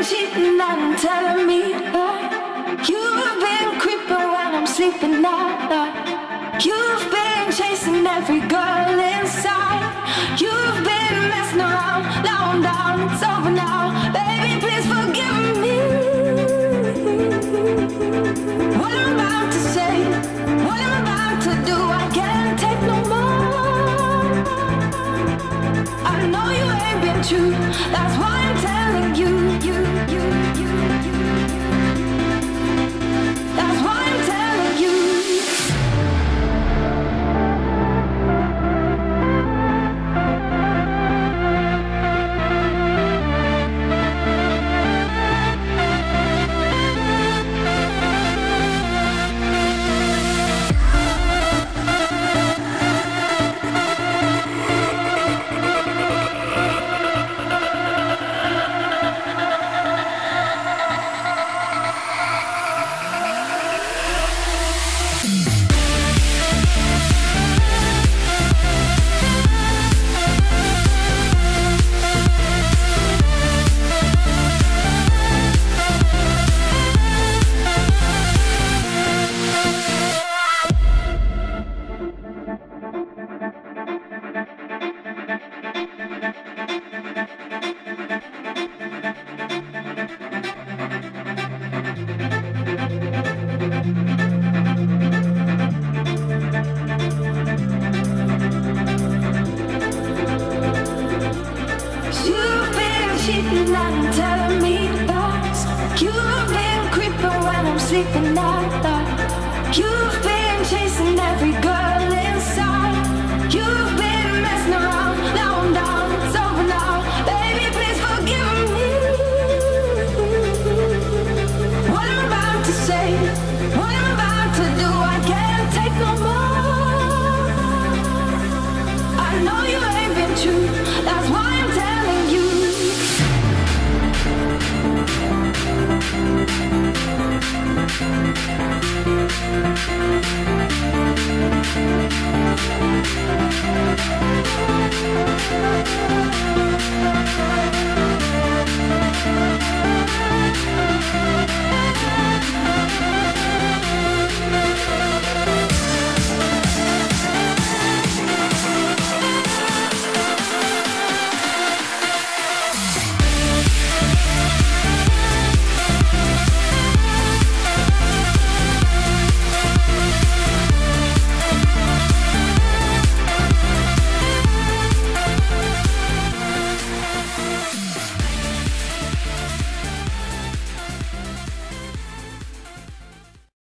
cheating and telling me that you've been creeping when I'm sleeping at night. You've been chasing every girl inside. You've been messing around. Now I'm down, it's over now. Baby, please forgive me. What I'm about to say, what I'm about to do, I can't take no more. I know you ain't been true, that's why I'm telling you. That's why I'm telling you. Sleeping at night. You've been chasing every girl inside. You've been messing around. Now I'm down, it's over now. Baby, please forgive me. What I'm about to say, what I'm about to do, I can't take no more. I know you ain't been true, that's why